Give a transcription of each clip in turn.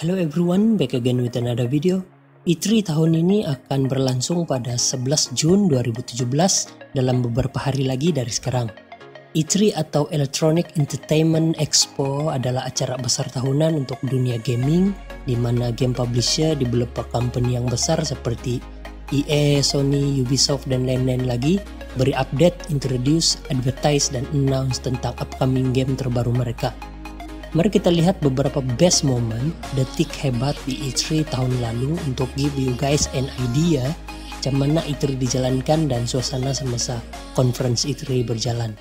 Hello everyone, back again with another video. E3 tahun ini akan berlangsung pada 11 Jun 2017 dalam beberapa hari lagi dari sekarang. E3 atau Electronic Entertainment Expo adalah acara besar tahunan untuk dunia gaming, di mana game publisher, developer company yang besar seperti EA, Sony, Ubisoft, dan lain-lain lagi beri update, introduce, advertise, dan announce tentang upcoming game terbaru mereka. Mari kita lihat beberapa best moment, detik hebat di E3 tahun lalu untuk give you guys an idea macam mana E3 dijalankan dan suasana semasa conference E3 berjalan.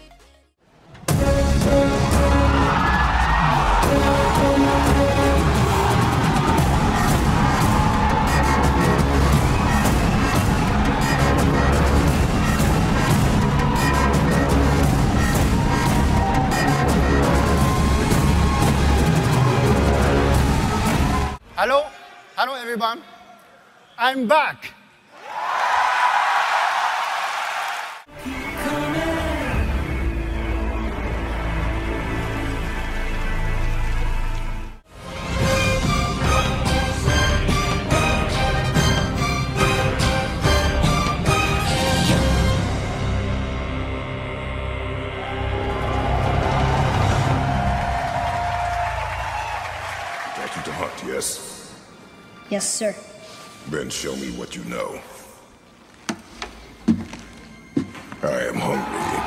Hello everyone, I'm back. Got you to hunt, yes? Yes, sir. Then show me what you know. I am hungry.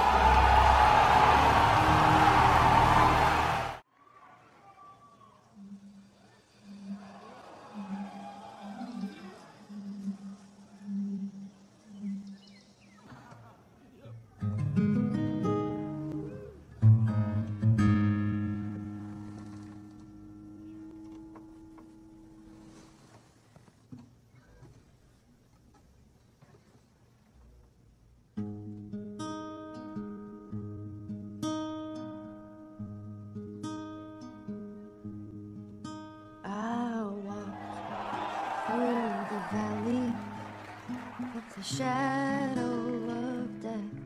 Valley of the shadow of death.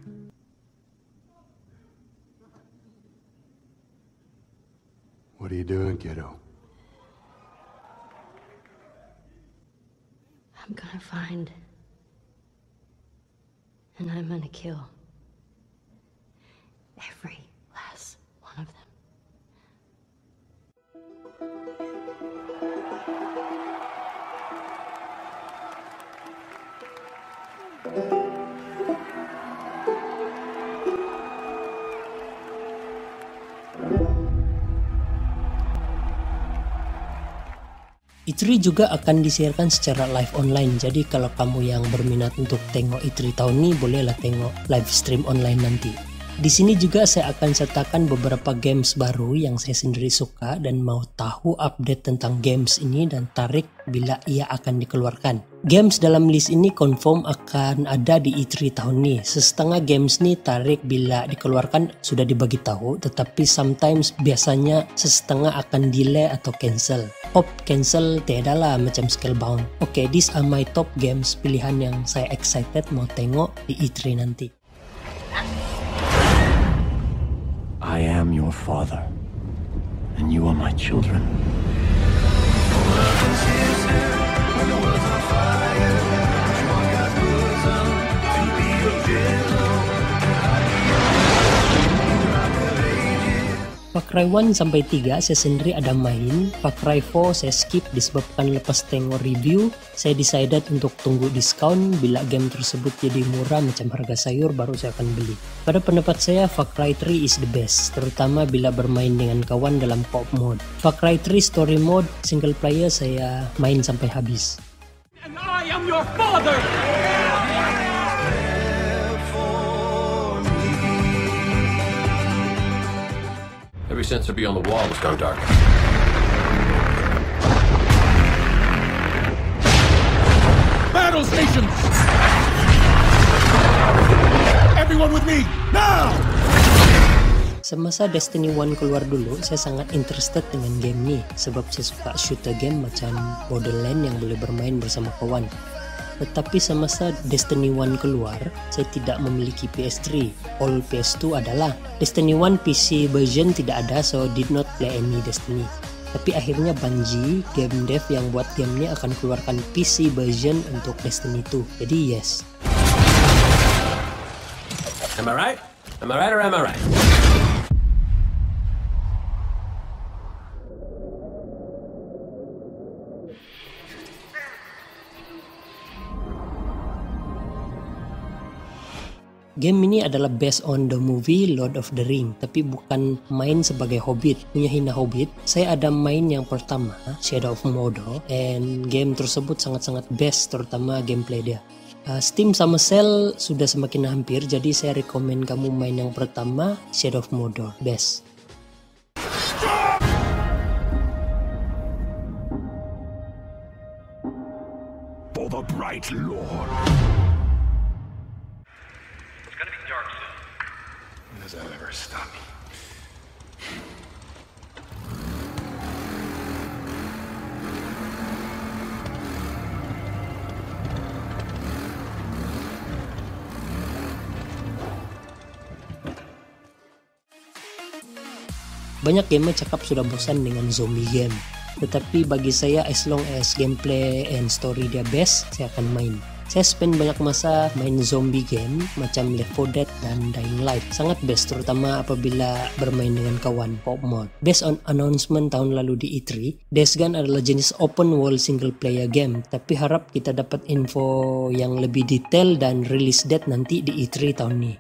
What are you doing, kiddo? I'm gonna find, and I'm gonna kill every last one of them. E3 juga akan disiarkan secara live online, jadi kalau kamu yang berminat untuk tengok E3 tahun ini, bolehlah tengok live stream online nanti. Di sini juga saya akan sertakan beberapa games baru yang saya sendiri suka dan mau tahu update tentang games ini dan tarik bila ia akan dikeluarkan. Games dalam list ini confirm akan ada di E3 tahun ini. Setengah games ini tarik bila dikeluarkan sudah dibagi tahu, tetapi sometimes biasanya setengah akan delay atau cancel. Cancel tiada lah macam Scalebound. Oke, these are my top games pilihan yang saya excited mau tengok di E3 nanti. I am your father, and you are my children. Far Cry 1 sampai 3 saya sendiri ada main. Far Cry 4 saya skip disebabkan lepas tengok review saya decided untuk tunggu diskon. Bila game tersebut jadi murah macam harga sayur baru saya akan beli. Pada pendapat saya Far Cry 3 is the best, terutama bila bermain dengan kawan dalam co-op mode. Far Cry 3 story mode single player saya main sampai habis. And I am your father! Every sensor beyond the wall has gone dark. Battle stations! Everyone with me, now! Semasa Destiny 1 keluar dulu, saya sangat interested dengan game ini sebab saya suka shooter game macam Borderlands yang boleh bermain bersama kawan. Tetapi semasa Destiny 1 keluar, saya tidak memiliki PS3. All PS2 adalah. Destiny 1 PC version tidak ada, so did not play any Destiny. Tapi akhirnya Bungie, game dev yang buat game ini akan keluarkan PC version untuk Destiny 2. Jadi yes. Am I right? Am I right or am I right? Game ini adalah based on the movie Lord of the Ring, tapi bukan main sebagai hobbit. Punya hina hobbit, saya ada main yang pertama, Shadow of Mordor, and game tersebut sangat-sangat best, terutama gameplay dia. Steam sama sale sudah semakin hampir, jadi saya rekomen kamu main yang pertama, Shadow of Mordor, best. For the Bright Lord. Does that ever stop me? Banyak gamer cakap sudah bosan dengan zombie game, tetapi bagi saya as long as gameplay and story dia best, saya akan main. Saya spend banyak masa main zombie game macam Left 4 Dead dan Dying Light. Sangat best terutama apabila bermain dengan kawan co-op mode. Based on announcement tahun lalu di E3, Days Gone adalah jenis open world single player game. Tapi harap kita dapat info yang lebih detail dan release date nanti di E3 tahun ini.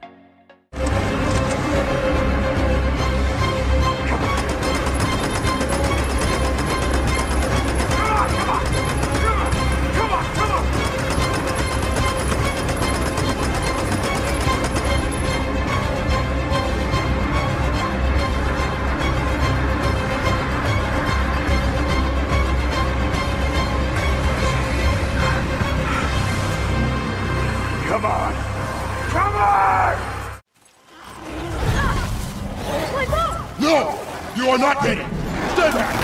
Come on! Come on! No! You are not ready! Stay back!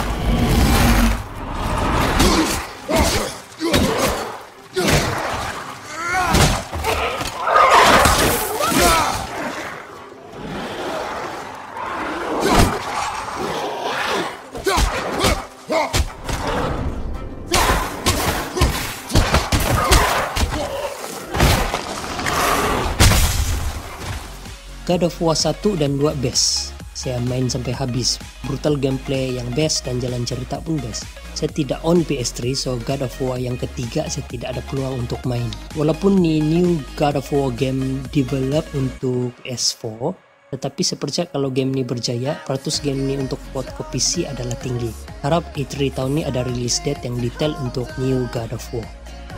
God of War 1 dan 2 best. Saya main sampai habis. Brutal gameplay yang best dan jalan cerita pun best. Saya tidak on PS3, so God of War yang ketiga saya tidak ada peluang untuk main. Walaupun ini new God of War game develop untuk PS4, tetapi saya percaya kalau game ini berjaya, peratus game ini untuk port ke PC adalah tinggi. Harap E3 tahun ini ada release date yang detail untuk new God of War.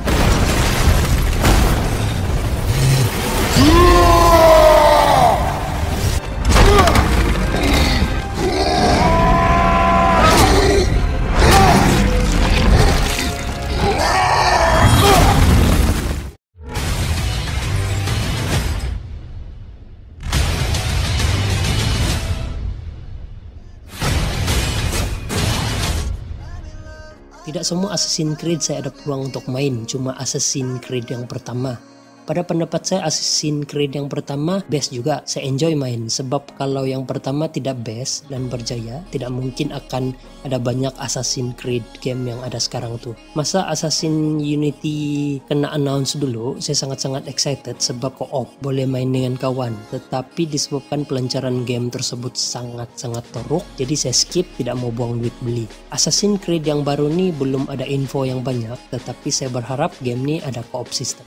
Tidak semua Assassin's Creed saya ada peluang untuk main, cuma Assassin's Creed yang pertama. Pada pendapat saya Assassin's Creed yang pertama best juga, saya enjoy main. Sebab kalau yang pertama tidak best dan berjaya, tidak mungkin akan ada banyak Assassin's Creed game yang ada sekarang tuh. Masa Assassin's Unity kena announce dulu, saya sangat-sangat excited sebab co-op, boleh main dengan kawan. Tetapi disebabkan pelancaran game tersebut sangat-sangat teruk, jadi saya skip, tidak mau buang duit beli. Assassin's Creed yang baru nih belum ada info yang banyak, tetapi saya berharap game ini ada co-op system.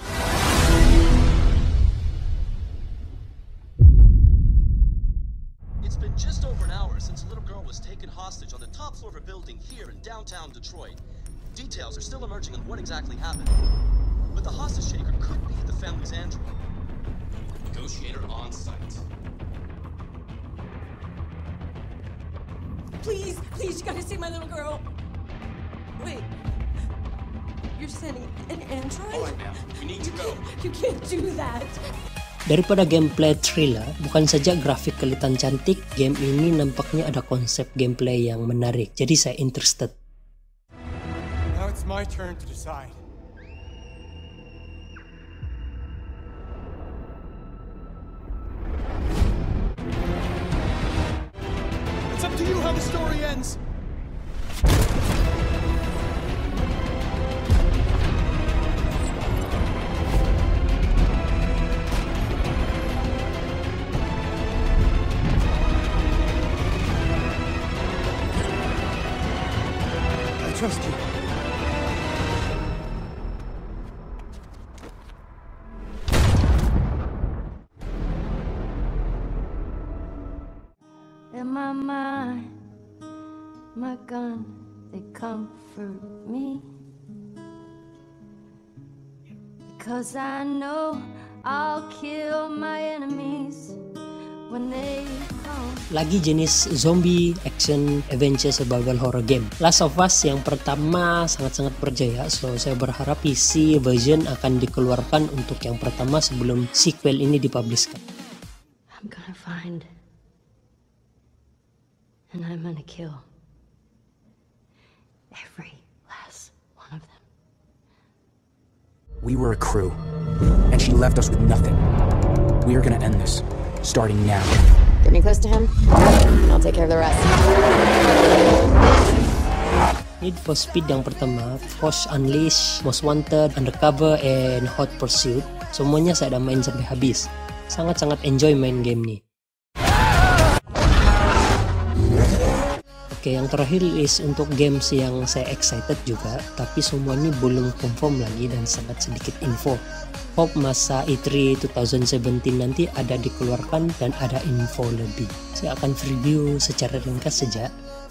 It's been just over an hour since a little girl was taken hostage on the top floor of a building here in downtown Detroit. Details are still emerging on what exactly happened. But the hostage taker could be the family's android. Negotiator on site. Please, please, you gotta save my little girl. Wait. You're sending an android? All right, ma'am. We need to go. You can't do that. Daripada gameplay thriller, bukan saja grafik kelihatan cantik, game ini nampaknya ada konsep gameplay yang menarik. Jadi saya interested. Now it's my turn to decide. It's up to you how the story ends. my mind, my gun, they comfort me. Because I know I'll kill my enemies when they come. Lagi jenis zombie, action, adventure, survival horror game. Last of Us yang pertama sangat-sangat berjaya, so saya berharap PC version akan dikeluarkan untuk yang pertama sebelum sequel ini dipublishkan. I'm gonna find and I'm gonna kill every last one of them. We were a crew, and she left us with nothing. We are gonna end this, starting now. Get me close to him, and I'll take care of the rest. Need for Speed yang pertama, Force Unleashed, Most Wanted, Undercover, and Hot Pursuit, semuanya saya udah main sampai habis. Sangat-sangat enjoy main game nih. Oke, yang terakhir is untuk games yang saya excited juga, tapi semua ini belum confirm lagi dan sangat sedikit info. Hope masa E3 2017 nanti ada dikeluarkan dan ada info lebih. Saya akan review secara ringkas saja.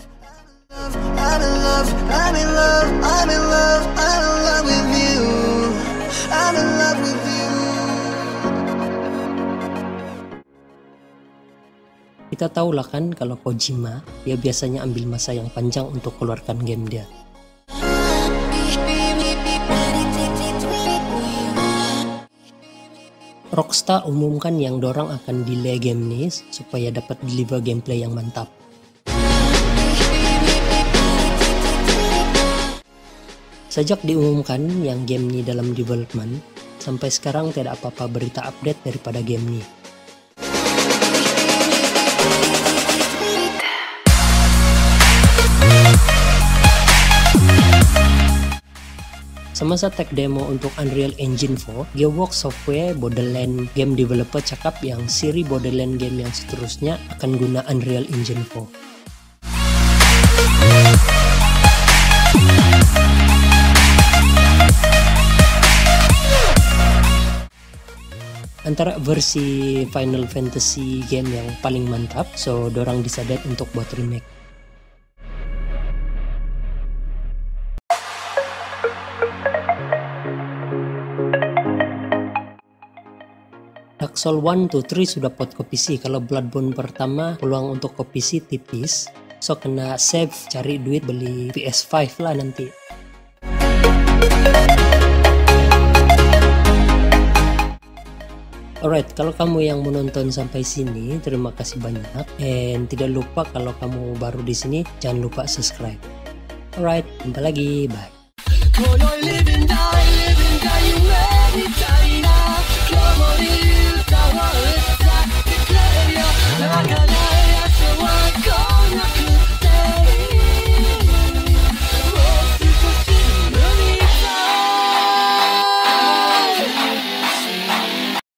Kita tahu lah kan kalau Kojima, dia biasanya ambil masa yang panjang untuk keluarkan game dia. Rockstar umumkan yang dorang akan delay game ini supaya dapat deliver gameplay yang mantap. Sejak diumumkan yang game ini dalam development, sampai sekarang tidak apa-apa berita update daripada game ini. Semasa tech demo untuk Unreal Engine 4, Gearbox Software Borderlands game developer cakap yang seri Borderlands game yang seterusnya akan guna Unreal Engine 4. Antara versi Final Fantasy game yang paling mantap, so dorang decided untuk buat remake. Dark Souls 1 to 3 sudah port ke PC. Kalau Bloodborne pertama peluang untuk ke PC tipis, so kena save cari duit beli PS5 lah nanti. Alright, kalau kamu yang menonton sampai sini, terima kasih banyak. And tidak lupa kalau kamu baru di sini, jangan lupa subscribe. Alright, jumpa lagi, bye.